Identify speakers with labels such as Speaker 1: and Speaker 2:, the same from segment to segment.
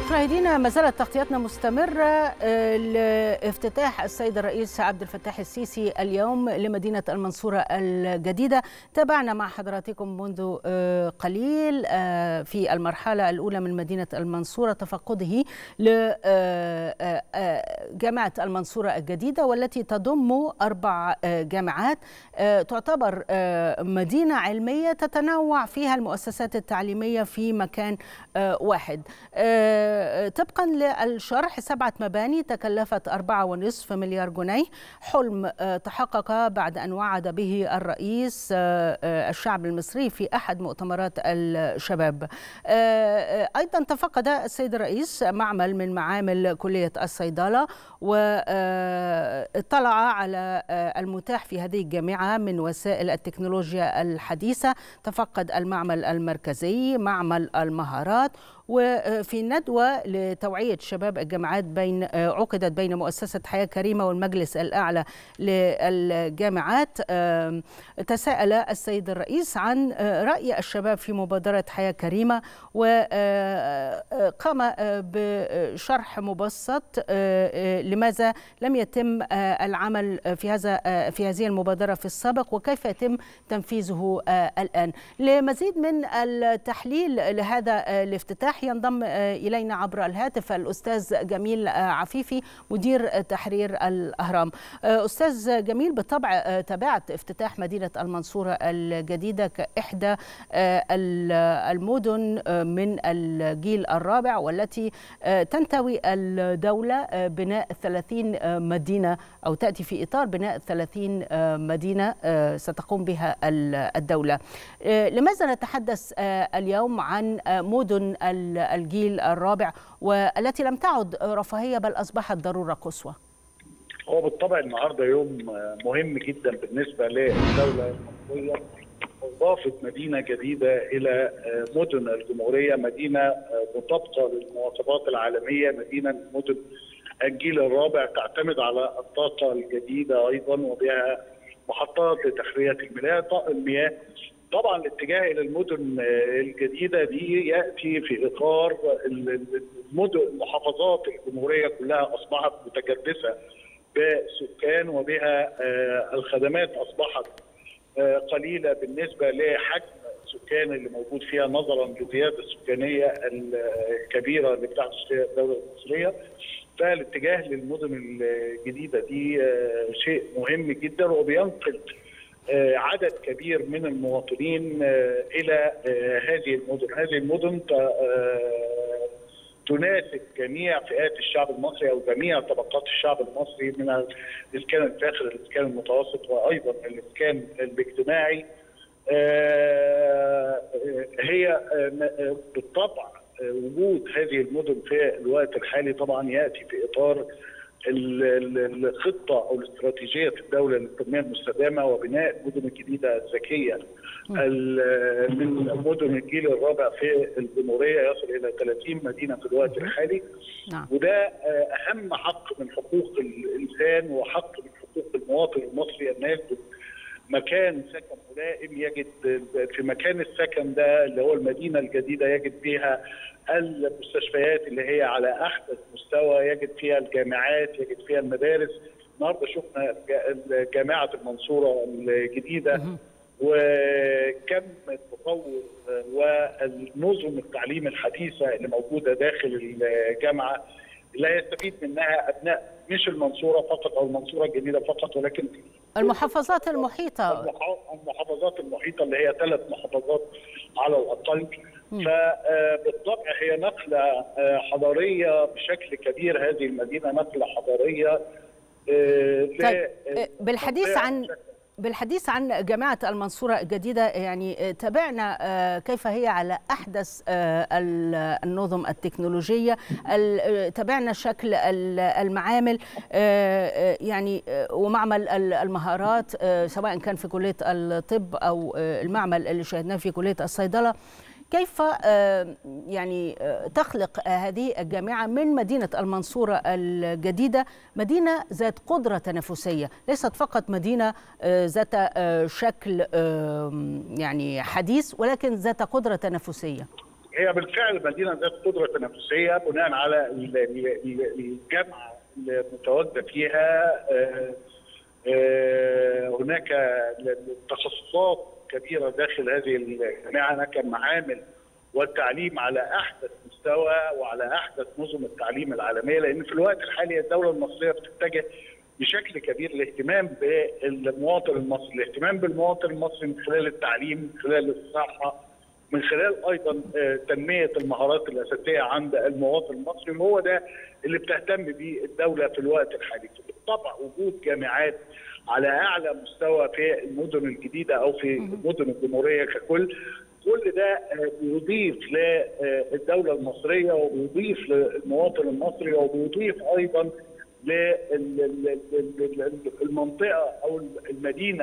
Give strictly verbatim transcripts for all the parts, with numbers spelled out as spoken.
Speaker 1: مشاهدينا ما زالت تغطيتنا مستمرة لافتتاح السيد الرئيس عبد الفتاح السيسي اليوم لمدينة المنصورة الجديدة. تابعنا مع حضراتكم منذ قليل في المرحلة الأولى من مدينة المنصورة تفقده لجامعة المنصورة الجديدة، والتي تضم أربع جامعات. تعتبر مدينة علمية تتنوع فيها المؤسسات التعليمية في مكان واحد. طبقا للشرح سبعة مباني تكلفت أربعة ونصف مليار جنيه، حلم تحقق بعد أن وعد به الرئيس الشعب المصري في أحد مؤتمرات الشباب. أيضا تفقد السيد الرئيس معمل من معامل كلية الصيدلة، واطلع على المتاح في هذه الجامعة من وسائل التكنولوجيا الحديثة. تفقد المعمل المركزي، معمل المهارات. وفي ندوة لتوعية شباب الجامعات بين عقدت بين مؤسسة حياة كريمة والمجلس الأعلى للجامعات، تساءل السيد الرئيس عن رأي الشباب في مبادرة حياة كريمة، وقام بشرح مبسط لماذا لم يتم العمل في هذا في هذه المبادرة في السابق وكيف يتم تنفيذه الآن. لمزيد من التحليل لهذا الافتتاح ينضم إلينا عبر الهاتف الأستاذ جميل عفيفي مدير تحرير الأهرام. أستاذ جميل، بالطبع تابعت افتتاح مدينة المنصورة الجديدة كإحدى المدن من الجيل الرابع، والتي تنتوي الدولة بناء ثلاثين مدينة أو تأتي في إطار بناء ثلاثين مدينة ستقوم بها الدولة. لماذا نتحدث اليوم عن مدن الجيل الرابع والتي لم تعد رفاهية بل أصبحت ضرورة قصوى؟
Speaker 2: هو بالطبع النهارده يوم مهم جدا بالنسبة للدولة المصرية، إضافة مدينة جديدة إلى مدن الجمهورية، مدينة مطابقة للمواصفات العالمية، مدينة من مدن الجيل الرابع تعتمد على الطاقة الجديدة أيضا، وبها محطات لتخلية المياه. طبعا الاتجاه الى المدن الجديده دي ياتي في اطار المدن محافظات الجمهوريه كلها اصبحت متكدسه بسكان، وبها الخدمات اصبحت قليله بالنسبه لحجم السكان اللي موجود فيها نظرا للزياده السكانيه الكبيره اللي بتحدث فيها الدوله المصريه. فالاتجاه للمدن الجديده دي شيء مهم جدا، وبينقل عدد كبير من المواطنين إلى هذه المدن. هذه المدن تناسب جميع فئات الشعب المصري أو جميع طبقات الشعب المصري، من الإسكان الفاخر، الإسكان المتوسط، وأيضا الإسكان الاجتماعي. هي بالطبع وجود هذه المدن في الوقت الحالي طبعا يأتي في إطار الخطه او الاستراتيجيه الدوله للتنميه المستدامه وبناء المدن الجديده الذكيه من مدن الجيل الرابع في الجمهوريه، يصل الى ثلاثين مدينه في الوقت الحالي. وده اهم حق من حقوق الانسان وحق من حقوق المواطن المصري، ان يجد مكان سكن ملائم، يجد في مكان السكن ده اللي هو المدينه الجديده يجد فيها المستشفيات اللي هي على احدث مستوى، يجد فيها الجامعات، يجد فيها المدارس. النهارده شفنا جامعه المنصوره الجديده وكم التطور والنظم التعليم الحديثه اللي موجوده داخل الجامعه، لا يستفيد منها ابناء مش المنصوره فقط او المنصوره الجديده فقط، ولكن
Speaker 1: المحافظات المحيطه
Speaker 2: المحافظات المحيطه اللي هي ثلاث محافظات على الاقل. فبالطبع هي نقله حضاريه بشكل كبير، هذه المدينه نقله حضاريه.
Speaker 1: طيب بالحديث عن بالحديث عن جامعة المنصورة الجديدة، يعني تابعنا كيف هي على أحدث النظم التكنولوجية، تابعنا شكل المعامل يعني ومعمل المهارات، سواء كان في كلية الطب أو المعمل اللي شاهدناه في كلية الصيدلة. كيف يعني تخلق هذه الجامعة من مدينة المنصورة الجديدة مدينة ذات قدرة تنافسية، ليست فقط مدينة ذات شكل يعني حديث، ولكن ذات قدرة تنافسية؟
Speaker 2: هي بالفعل مدينه ذات قدره تنافسيه بناء على الجامعه المتواجده فيها. هناك تخصصات كبيره داخل هذه الجامعه، هناك معامل والتعليم على احدث مستوى وعلى احدث نظم التعليم العالميه، لان في الوقت الحالي الدوله المصريه بتتجه بشكل كبير الاهتمام بالمواطن المصري، الاهتمام بالمواطن المصري من خلال التعليم، من خلال الصحه، من خلال ايضا تنميه المهارات الاساسيه عند المواطن المصري، وهو ده اللي بتهتم به الدوله في الوقت الحالي. بالطبع وجود جامعات على اعلى مستوى في المدن الجديده او في مدن الجمهوريه ككل، كل ده بيضيف للدوله المصريه وبيضيف للمواطن المصري وبيضيف ايضا للمنطقه او المدينه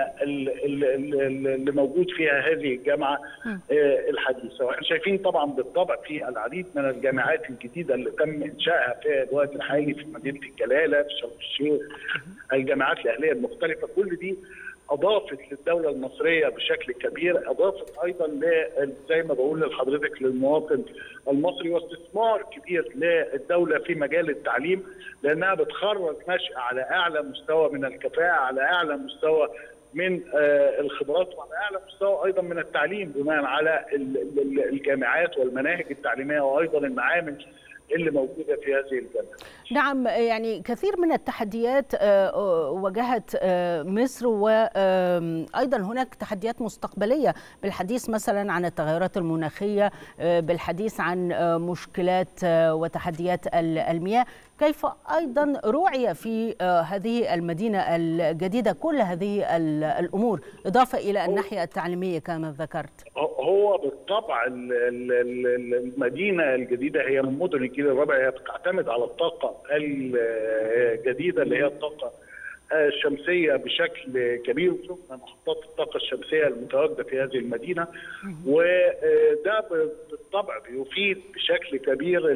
Speaker 2: اللي موجود فيها هذه الجامعه الحديثه. واحنا شايفين طبعا بالطبع في العديد من الجامعات الجديده اللي تم انشائها في الوقت الحالي في مدينه الجلاله، في شرم الشيخ، الجامعات الاهليه المختلفه، كل دي اضافت للدوله المصريه بشكل كبير، اضافت ايضا زي ما بقول لحضرتك للمواطن المصري، واستثمار كبير للدوله في مجال التعليم، لانها بتخرج نشأة على اعلى مستوى من الكفاءه، على اعلى مستوى من الخبرات، وعلى اعلى مستوى ايضا من التعليم بناء على الجامعات والمناهج التعليميه وايضا المعامل اللي موجوده في هذه الجامعه.
Speaker 1: نعم، يعني كثير من التحديات واجهت مصر، وايضا هناك تحديات مستقبليه بالحديث مثلا عن التغيرات المناخيه، بالحديث عن مشكلات وتحديات المياه. كيف ايضا رعي في هذه المدينه الجديده كل هذه الامور، اضافه الى الناحيه التعليميه كما ذكرت؟
Speaker 2: هو بالطبع المدينه الجديده هي من مدن الجيل الرابع، هي بتعتمد على الطاقه الجديده اللي هي الطاقه الشمسيه بشكل كبير، وشفنا محطات الطاقه الشمسيه المتواجده في هذه المدينه، وده بالطبع بيفيد بشكل كبير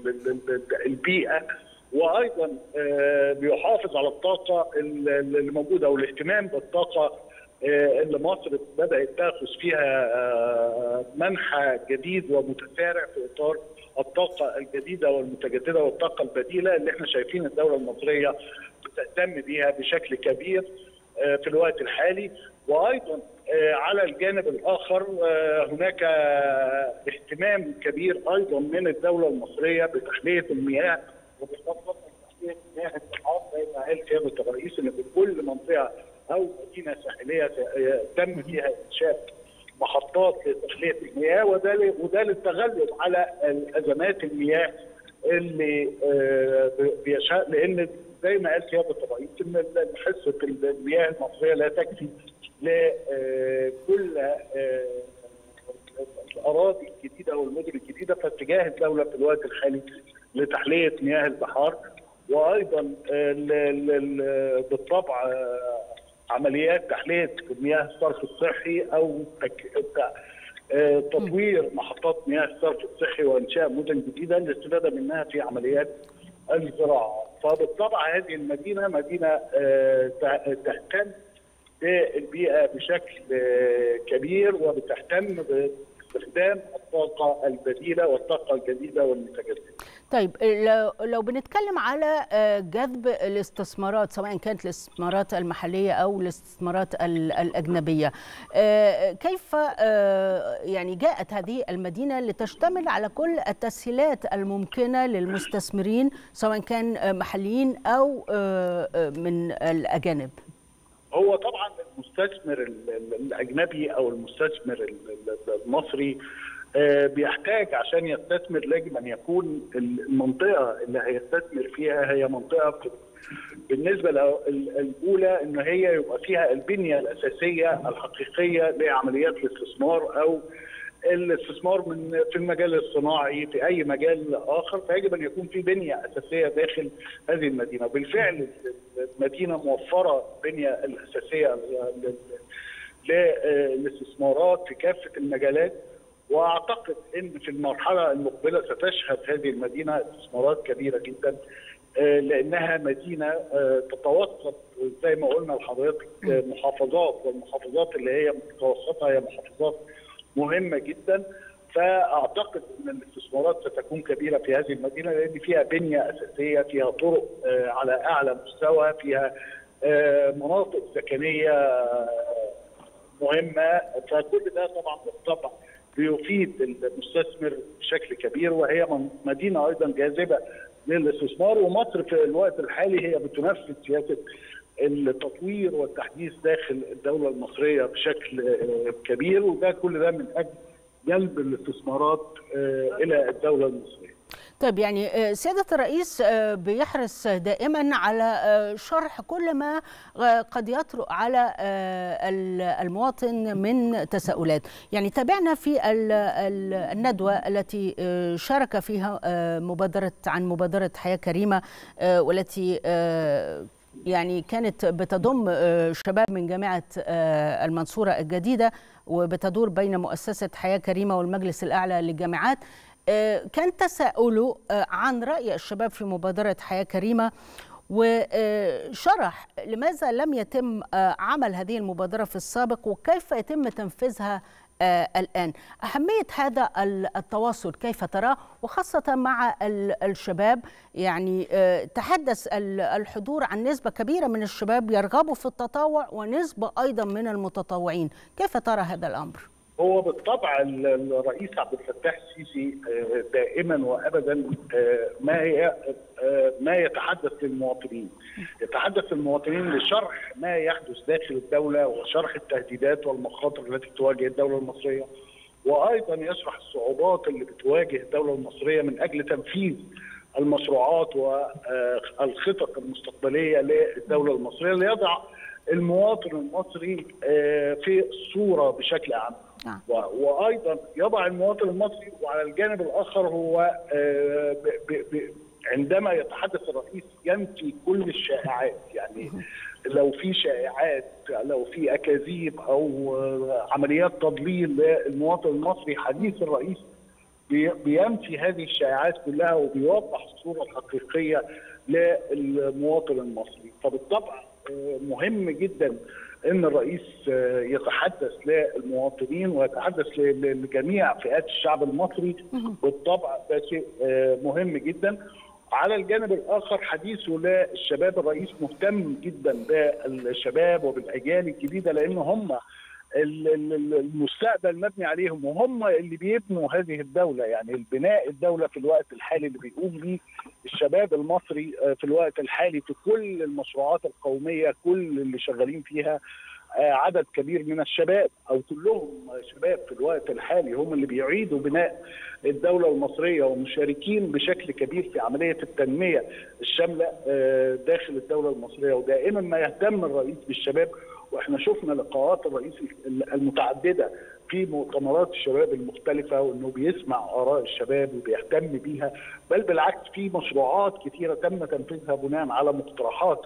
Speaker 2: البيئه، وايضا بيحافظ على الطاقه اللي موجوده والاهتمام بالطاقه اللي مصر بدات تاخذ فيها منحى جديد ومتسارع في اطار الطاقه الجديده والمتجدده والطاقه البديله اللي احنا شايفين الدوله المصريه بتهتم بيها بشكل كبير في الوقت الحالي. وايضا على الجانب الاخر هناك اهتمام كبير ايضا من الدوله المصريه بتحليه المياه، وبخاصه تحليه مياه البحار زي ما قال سياده الرئيس ان في كل منطقه او مدينه ساحليه تم فيها انشاء محطات لتحليه المياه، وده وده للتغلب على ازمات المياه اللي بيشاء، لان زي ما قال سياده الرئيس ان حصه المياه المصريه لا تكفي لكل الاراضي الجديده والمدن الجديده، فاتجاه الدوله في الوقت الحالي لتحليه مياه البحار، وايضا بالطبع عمليات تحليه مياه الصرف الصحي او تطوير محطات مياه الصرف الصحي وانشاء مدن جديده للاستفاده منها في عمليات الزراعه. فبالطبع هذه المدينه مدينه تهتم بالبيئه بشكل كبير وبتهتم باستخدام الطاقه البديله والطاقه الجديده والمتجدده.
Speaker 1: طيب لو بنتكلم على جذب الاستثمارات سواء كانت الاستثمارات المحليه او الاستثمارات الاجنبيه، كيف يعني جاءت هذه المدينه لتشتمل على كل التسهيلات الممكنه للمستثمرين سواء كان محليين او من الاجانب؟
Speaker 2: هو طبعا المستثمر الاجنبي او المستثمر المصري بيحتاج عشان يستثمر يجب ان يكون المنطقه اللي هيستثمر فيها هي منطقه بالنسبه الاولى ان هي يبقى فيها البنيه الاساسيه الحقيقيه لعمليات الاستثمار او الاستثمار من في المجال الصناعي في اي مجال اخر، فيجب ان يكون في بنيه اساسيه داخل هذه المدينه، وبالفعل المدينه موفره البنيه الاساسيه للاستثمارات في كافه المجالات، واعتقد ان في المرحله المقبله ستشهد هذه المدينه استثمارات كبيره جدا، لانها مدينه تتوسط زي ما قلنا لحضرتك محافظات، والمحافظات اللي هي متوسطه هي محافظات مهمه جدا، فاعتقد ان الاستثمارات ستكون كبيره في هذه المدينه، لان فيها بنيه اساسيه، فيها طرق على اعلى مستوى، فيها مناطق سكنيه مهمه، فكل ده طبعا بالطبع بيفيد المستثمر بشكل كبير، وهي مدينه ايضا جاذبه للاستثمار. ومصر في الوقت الحالي هي بتنفذ سياسه التطوير والتحديث داخل الدوله المصريه بشكل كبير، وده كل ده من اجل جلب الاستثمارات الى الدوله المصريه.
Speaker 1: طيب يعني سيادة الرئيس بيحرص دائما على شرح كل ما قد يطرق على المواطن من تساؤلات. يعني تابعنا في الندوة التي شارك فيها مبادرة عن مبادرة حياة كريمة، والتي يعني كانت بتضم شباب من جامعة المنصورة الجديدة، وبتدور بين مؤسسة حياة كريمة والمجلس الأعلى للجامعات. كان تساؤله عن رأي الشباب في مبادرة حياة كريمة، وشرح لماذا لم يتم عمل هذه المبادرة في السابق وكيف يتم تنفيذها الآن. أهمية هذا التواصل كيف تراه، وخاصة مع الشباب؟ يعني تحدث الحضور عن نسبة كبيرة من الشباب يرغبوا في التطوع ونسبة أيضا من المتطوعين، كيف ترى هذا الأمر؟
Speaker 2: هو بالطبع الرئيس عبد الفتاح السيسي دائما وابدا ما ما يتحدث للمواطنين، يتحدث للمواطنين لشرح ما يحدث داخل الدوله وشرح التهديدات والمخاطر التي تواجه الدوله المصريه، وايضا يشرح الصعوبات اللي بتواجه الدوله المصريه من اجل تنفيذ المشروعات والخطط المستقبليه للدوله المصريه، ليضع المواطن المصري في الصوره بشكل عام. وايضا يضع المواطن المصري، وعلى الجانب الاخر هو عندما يتحدث الرئيس ينفي كل الشائعات. يعني لو في شائعات، لو في اكاذيب او عمليات تضليل للمواطن المصري، حديث الرئيس بينفي هذه الشائعات كلها وبيوضح الصوره الحقيقيه للمواطن المصري. فبالطبع مهم جدا ان الرئيس يتحدث للمواطنين ويتحدث لجميع فئات الشعب المصري، بالطبع ده شيء مهم جدا. على الجانب الاخر حديثه للشباب، الرئيس مهتم جدا بالشباب وبالاجيال الجديده، لان هم المستقبل مبني عليهم، وهم اللي بيبنوا هذه الدوله. يعني البناء الدوله في الوقت الحالي اللي بيقوم به الشباب المصري في الوقت الحالي في كل المشروعات القوميه، كل اللي شغالين فيها عدد كبير من الشباب او كلهم شباب في الوقت الحالي هم اللي بيعيدوا بناء الدوله المصريه ومشاركين بشكل كبير في عمليه التنميه الشامله داخل الدوله المصريه. ودائما ما يهتم الرئيس بالشباب، واحنا شفنا لقاءات الرئيس المتعدده في مؤتمرات الشباب المختلفه، وانه بيسمع اراء الشباب وبيهتم بيها، بل بالعكس في مشروعات كثيره تم تنفيذها بناء على مقترحات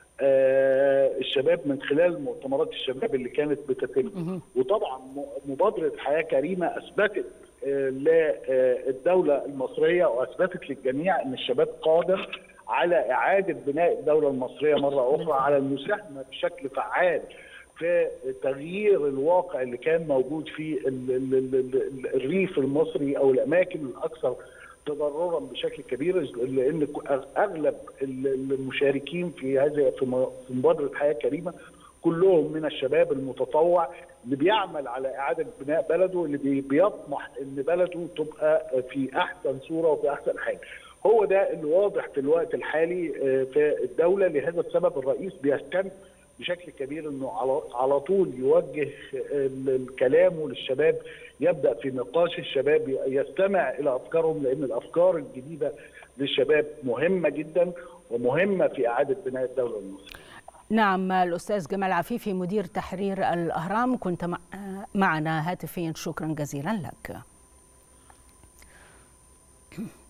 Speaker 2: الشباب من خلال مؤتمرات الشباب اللي كانت بتتم. وطبعا مبادره حياه كريمه اثبتت للدوله المصريه واثبتت للجميع ان الشباب قادر على اعاده بناء الدوله المصريه مره اخرى، على المساهمه بشكل فعال في تغيير الواقع اللي كان موجود في الريف المصري او الاماكن الاكثر تضررا بشكل كبير، لان اغلب المشاركين في هذه في مبادره حياه كريمه كلهم من الشباب المتطوع اللي بيعمل على اعاده بناء بلده، اللي بيطمح ان بلده تبقى في احسن صوره وفي احسن حال. هو ده اللي واضح في الوقت الحالي في الدوله. لهذا السبب الرئيس بيهتم بشكل كبير انه على طول يوجه كلامه للشباب، يبدا في نقاش الشباب، يستمع الى افكارهم، لان الافكار الجديده للشباب مهمه جدا ومهمه في اعاده بناء الدوله المصريه.
Speaker 1: نعم، الاستاذ جمال عفيفي مدير تحرير الاهرام كنت معنا هاتفيا، شكرا جزيلا لك.